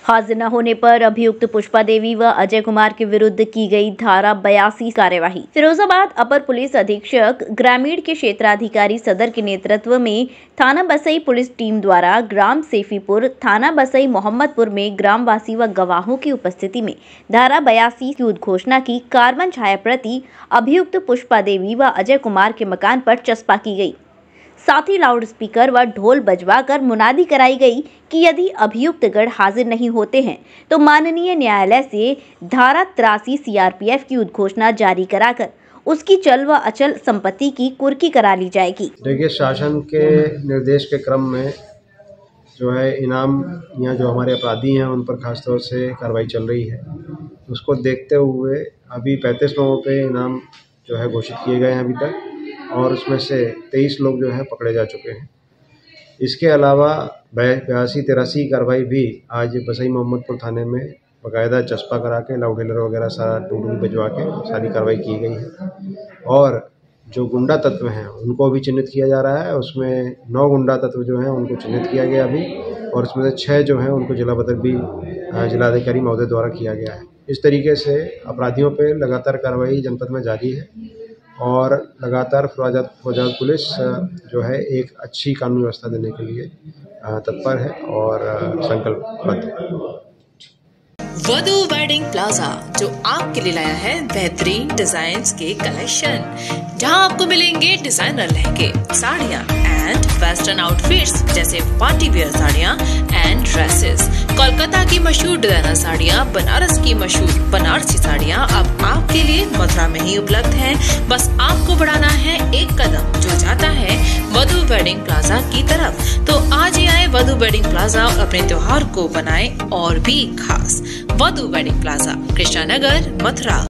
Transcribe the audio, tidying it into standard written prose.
हाजिर न होने पर अभियुक्त पुष्पा देवी व अजय कुमार के विरुद्ध की गई धारा 82 कार्यवाही। फिरोजाबाद अपर पुलिस अधीक्षक ग्रामीण के क्षेत्राधिकारी सदर के नेतृत्व में थाना बसई पुलिस टीम द्वारा ग्राम सेफीपुर, थाना बसई मोहम्मदपुर में ग्रामवासी व गवाहों की उपस्थिति में धारा 82 की उद्घोषणा की कार्बन छाया प्रति अभियुक्त पुष्पा देवी व अजय कुमार के मकान पर चस्पा की गई। साथ ही लाउड स्पीकर व ढोल बजवाकर मुनादी कराई गई कि यदि अभियुक्त गण हाजिर नहीं होते हैं तो माननीय न्यायालय से धारा 83 सीआरपीएफ की उद्घोषणा जारी कराकर उसकी चल व अचल संपत्ति की कुर्की करा ली जाएगी। देखिए, शासन के निर्देश के क्रम में जो है इनाम या जो हमारे अपराधी हैं उन पर खासतौर से कार्रवाई चल रही है। उसको देखते हुए अभी 35 लोगों पे इनाम जो है घोषित किए गए हैं अभी तक, और उसमें से 23 लोग जो है पकड़े जा चुके हैं। इसके अलावा 82-83 कार्रवाई भी आज बसई मोहम्मदपुर थाने में बाकायदा चस्पा करा के लाउडहेलर वगैरह सारा डूडू बजवा के सारी कार्रवाई की गई है। और जो गुंडा तत्व हैं उनको भी चिन्हित किया जा रहा है। उसमें 9 गुंडा तत्व जो हैं उनको चिन्हित किया गया अभी, और उसमें से 6 जो हैं उनको जिला बदर भी जिलाधिकारी महोदय द्वारा किया गया है। इस तरीके से अपराधियों पर लगातार कार्रवाई जनपद में जारी है और लगातार फिरोजाबाद पुलिस जो है एक अच्छी कानून व्यवस्था देने के लिए तत्पर है और संकल्पबद्ध है। वधू वेडिंग प्लाजा जो आपके लिए लाया है बेहतरीन डिजाइन्स के कलेक्शन, जहां आपको मिलेंगे डिजाइनर लहंगे, साड़ियां एंड वेस्टर्न आउटफिट्स जैसे पार्टी वियर साड़ियां एंड ड्रेसेस, कोलकाता की मशहूर डिजाइनर साड़ियां, बनारस की मशहूर बनारसी साड़ियां अब आपके लिए मथुरा में ही उपलब्ध हैं। बस आपको बढ़ाना है एक कदम जो जाता है वधू वेडिंग प्लाजा की तरफ। तो आज ही आए वधू वेडिंग प्लाजा और अपने त्योहार को बनाएं और भी खास। Vadhu wedding plaza, Krishna Nagar, Mathura.